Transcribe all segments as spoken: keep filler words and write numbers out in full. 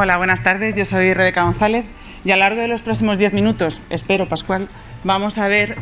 Hola, buenas tardes. Yo soy Rebeca González y a lo largo de los próximos diez minutos, espero, Pascual, vamos a ver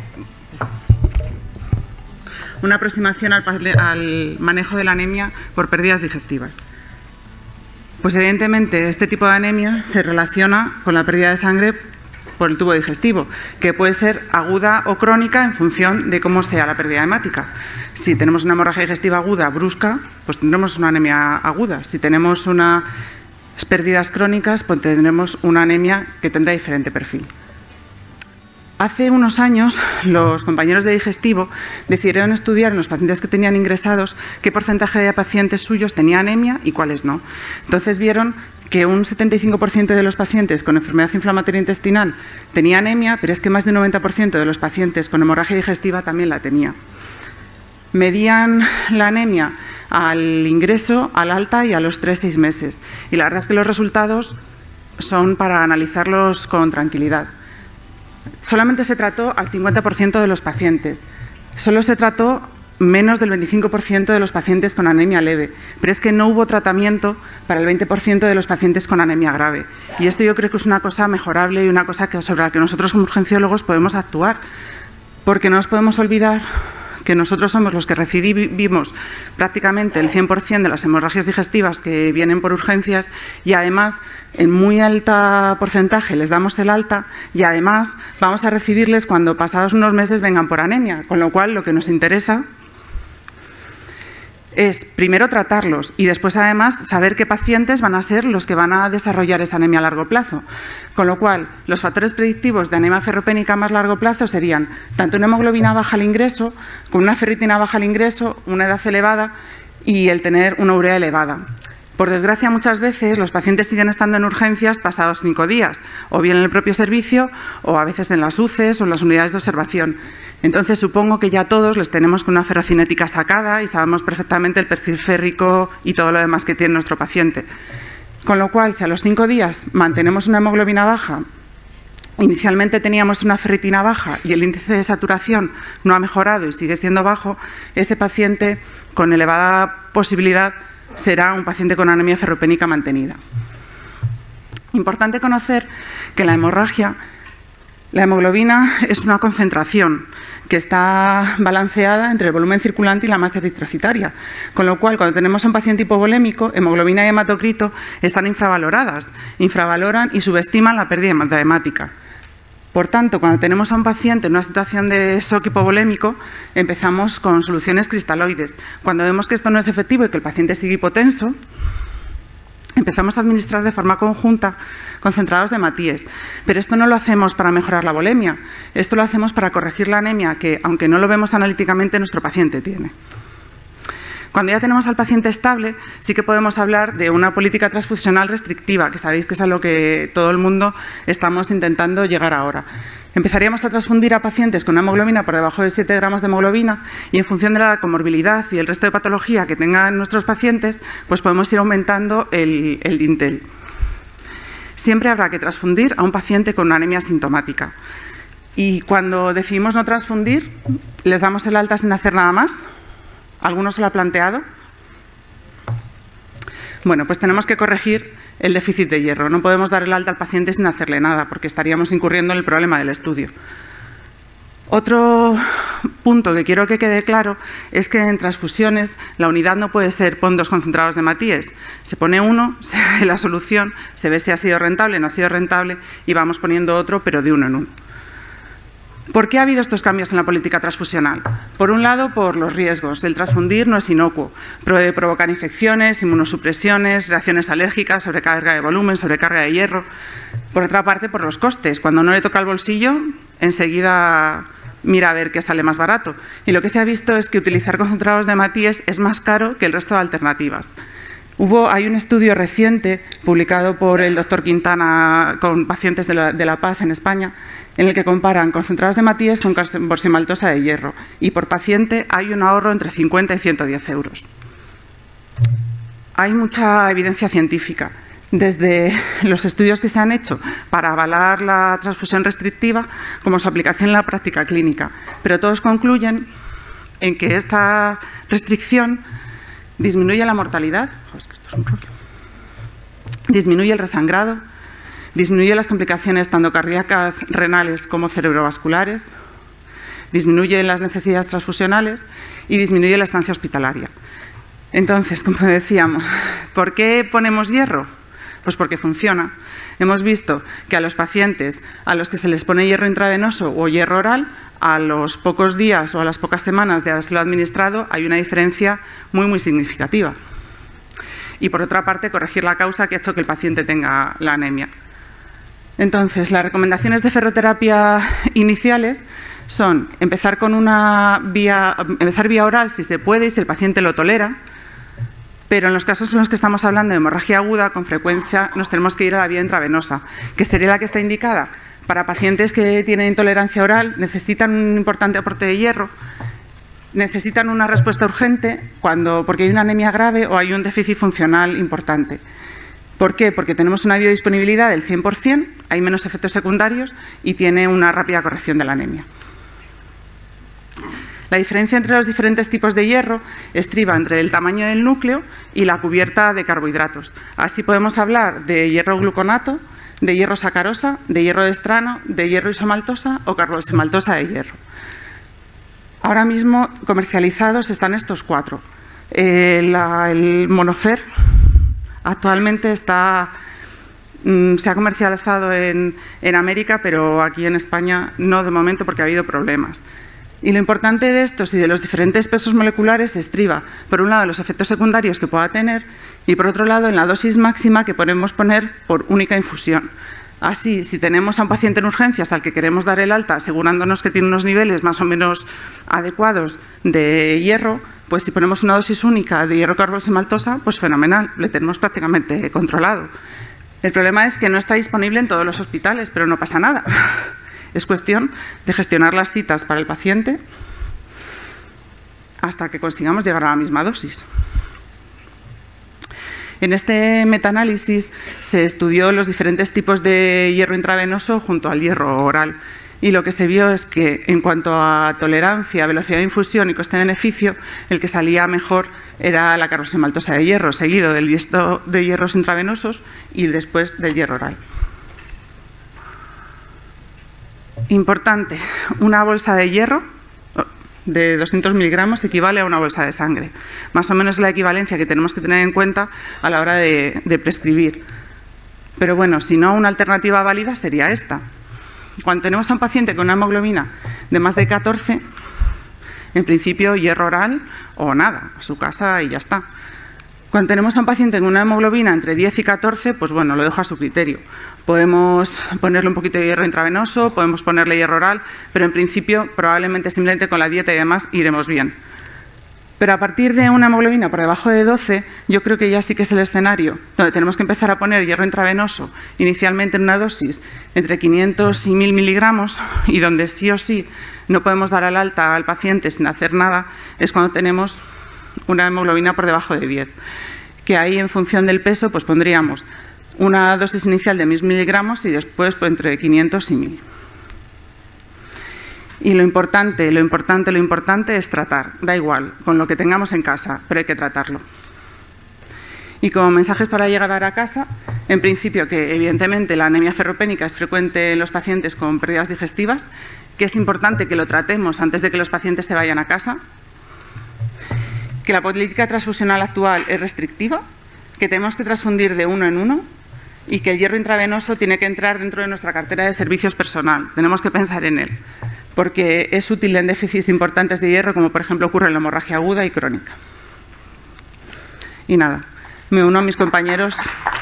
una aproximación al, al manejo de la anemia por pérdidas digestivas. Pues evidentemente este tipo de anemia se relaciona con la pérdida de sangre por el tubo digestivo, que puede ser aguda o crónica en función de cómo sea la pérdida hemática. Si tenemos una hemorragia digestiva aguda, brusca, pues tendremos una anemia aguda. Si tenemos unas pérdidas crónicas, pues tendremos una anemia que tendrá diferente perfil. Hace unos años, los compañeros de digestivo decidieron estudiar en los pacientes que tenían ingresados qué porcentaje de pacientes suyos tenía anemia y cuáles no. Entonces vieron que un setenta y cinco por ciento de los pacientes con enfermedad inflamatoria intestinal tenía anemia, pero es que más de un noventa por ciento de los pacientes con hemorragia digestiva también la tenía. Medían la anemia al ingreso, al alta y a los tres a seis meses. Y la verdad es que los resultados son para analizarlos con tranquilidad. Solamente se trató al cincuenta por ciento de los pacientes. Solo se trató menos del veinticinco por ciento de los pacientes con anemia leve, pero es que no hubo tratamiento para el veinte por ciento de los pacientes con anemia grave. Y esto yo creo que es una cosa mejorable y una cosa que, sobre la que nosotros como urgenciólogos podemos actuar, porque no nos podemos olvidar que nosotros somos los que recibimos prácticamente el cien por ciento de las hemorragias digestivas que vienen por urgencias y además en muy alto porcentaje les damos el alta y además vamos a recibirles cuando pasados unos meses vengan por anemia, con lo cual lo que nos interesa es primero tratarlos y después además saber qué pacientes van a ser los que van a desarrollar esa anemia a largo plazo. Con lo cual, los factores predictivos de anemia ferropénica a más largo plazo serían tanto una hemoglobina baja al ingreso, con una ferritina baja al ingreso, una edad elevada y el tener una urea elevada. Por desgracia, muchas veces los pacientes siguen estando en urgencias pasados cinco días, o bien en el propio servicio, o a veces en las U C Es o en las unidades de observación. Entonces, supongo que ya todos les tenemos con una ferrocinética sacada y sabemos perfectamente el perfil férrico y todo lo demás que tiene nuestro paciente. Con lo cual, si a los cinco días mantenemos una hemoglobina baja, inicialmente teníamos una ferritina baja y el índice de saturación no ha mejorado y sigue siendo bajo, ese paciente con elevada posibilidad será un paciente con anemia ferropénica mantenida. Importante conocer que la hemorragia, la hemoglobina es una concentración que está balanceada entre el volumen circulante y la masa eritrocitaria, con lo cual cuando tenemos a un paciente hipovolémico, hemoglobina y hematocrito están infravaloradas, infravaloran y subestiman la pérdida hemática. Por tanto, cuando tenemos a un paciente en una situación de shock hipovolémico, empezamos con soluciones cristaloides. Cuando vemos que esto no es efectivo y que el paciente sigue hipotenso, empezamos a administrar de forma conjunta concentrados de hematíes. Pero esto no lo hacemos para mejorar la volemia, esto lo hacemos para corregir la anemia que, aunque no lo vemos analíticamente, nuestro paciente tiene. Cuando ya tenemos al paciente estable, sí que podemos hablar de una política transfusional restrictiva, que sabéis que es a lo que todo el mundo estamos intentando llegar ahora. Empezaríamos a transfundir a pacientes con una hemoglobina por debajo de siete gramos de hemoglobina y en función de la comorbilidad y el resto de patología que tengan nuestros pacientes, pues podemos ir aumentando el, el D I N T E L. Siempre habrá que transfundir a un paciente con una anemia sintomática. Y cuando decidimos no transfundir, les damos el alta sin hacer nada más. ¿Alguno se lo ha planteado? Bueno, pues tenemos que corregir el déficit de hierro. No podemos dar el alta al paciente sin hacerle nada, porque estaríamos incurriendo en el problema del estudio. Otro punto que quiero que quede claro es que en transfusiones la unidad no puede ser pon dos concentrados de hematíes. Se pone uno, se ve la solución, se ve si ha sido rentable, no ha sido rentable y vamos poniendo otro, pero de uno en uno. ¿Por qué ha habido estos cambios en la política transfusional? Por un lado, por los riesgos. El transfundir no es inocuo. Puede provocar infecciones, inmunosupresiones, reacciones alérgicas, sobrecarga de volumen, sobrecarga de hierro. Por otra parte, por los costes. Cuando no le toca el bolsillo, enseguida mira a ver qué sale más barato. Y lo que se ha visto es que utilizar concentrados de hematíes es más caro que el resto de alternativas. Hubo, hay un estudio reciente publicado por el doctor Quintana con pacientes de la, de la Paz en España, en el que comparan concentrados de hematíes con carboximaltosa de hierro y por paciente hay un ahorro entre cincuenta y ciento diez euros. Hay mucha evidencia científica, desde los estudios que se han hecho para avalar la transfusión restrictiva como su aplicación en la práctica clínica, pero todos concluyen en que esta restricción disminuye la mortalidad. Joder, es que esto es un rollo. disminuye el resangrado, disminuye las complicaciones tanto cardíacas, renales como cerebrovasculares, disminuye las necesidades transfusionales y disminuye la estancia hospitalaria. Entonces, como decíamos, ¿por qué ponemos hierro? Pues porque funciona. Hemos visto que a los pacientes a los que se les pone hierro intravenoso o hierro oral, a los pocos días o a las pocas semanas de haberlo administrado, hay una diferencia muy, muy significativa. Y por otra parte, corregir la causa que ha hecho que el paciente tenga la anemia. Entonces, las recomendaciones de ferroterapia iniciales son empezar con una vía, empezar vía oral si se puede y si el paciente lo tolera, pero en los casos en los que estamos hablando de hemorragia aguda, con frecuencia nos tenemos que ir a la vía intravenosa, que sería la que está indicada para pacientes que tienen intolerancia oral, necesitan un importante aporte de hierro, necesitan una respuesta urgente cuando, porque hay una anemia grave o hay un déficit funcional importante. ¿Por qué? Porque tenemos una biodisponibilidad del cien por cien, hay menos efectos secundarios y tiene una rápida corrección de la anemia. La diferencia entre los diferentes tipos de hierro estriba entre el tamaño del núcleo y la cubierta de carbohidratos. Así podemos hablar de hierro gluconato, de hierro sacarosa, de hierro de estrano, de hierro isomaltosa o carboximaltosa de hierro. Ahora mismo comercializados están estos cuatro. Eh, la, el monofer actualmente está, mm, se ha comercializado en, en América, pero aquí en España no de momento porque ha habido problemas. Y lo importante de estos y de los diferentes pesos moleculares estriba, por un lado, los efectos secundarios que pueda tener y, por otro lado, en la dosis máxima que podemos poner por única infusión. Así, si tenemos a un paciente en urgencias al que queremos dar el alta, asegurándonos que tiene unos niveles más o menos adecuados de hierro, pues si ponemos una dosis única de hierro carboximaltosa, pues fenomenal, le tenemos prácticamente controlado. El problema es que no está disponible en todos los hospitales, pero no pasa nada. Es cuestión de gestionar las citas para el paciente hasta que consigamos llegar a la misma dosis. En este metaanálisis se estudió los diferentes tipos de hierro intravenoso junto al hierro oral y lo que se vio es que en cuanto a tolerancia, velocidad de infusión y coste-beneficio, el que salía mejor era la carboximaltosa de hierro, seguido del resto de hierros intravenosos y después del hierro oral. Importante, una bolsa de hierro de doscientos miligramos equivale a una bolsa de sangre. Más o menos es la equivalencia que tenemos que tener en cuenta a la hora de, de prescribir. Pero bueno, si no, una alternativa válida sería esta. Cuando tenemos a un paciente con una hemoglobina de más de catorce, en principio hierro oral o nada, a su casa y ya está. Cuando tenemos a un paciente con una hemoglobina entre diez y catorce, pues bueno, lo dejo a su criterio. Podemos ponerle un poquito de hierro intravenoso, podemos ponerle hierro oral, pero en principio probablemente simplemente con la dieta y demás iremos bien. Pero a partir de una hemoglobina por debajo de doce, yo creo que ya sí que es el escenario donde tenemos que empezar a poner hierro intravenoso, inicialmente en una dosis entre quinientos y mil miligramos, y donde sí o sí no podemos dar al alta al paciente sin hacer nada, es cuando tenemos una hemoglobina por debajo de diez, que ahí en función del peso pues pondríamos una dosis inicial de mil miligramos y después pues, entre quinientos y mil. Y lo importante, lo importante, lo importante es tratar, da igual, con lo que tengamos en casa, pero hay que tratarlo. Y como mensajes para llegar a casa, en principio que evidentemente la anemia ferropénica es frecuente en los pacientes con pérdidas digestivas, que es importante que lo tratemos antes de que los pacientes se vayan a casa, que la política transfusional actual es restrictiva, que tenemos que transfundir de uno en uno y que el hierro intravenoso tiene que entrar dentro de nuestra cartera de servicios personal. Tenemos que pensar en él, porque es útil en déficits importantes de hierro, como por ejemplo ocurre en la hemorragia aguda y crónica. Y nada, me uno a mis compañeros.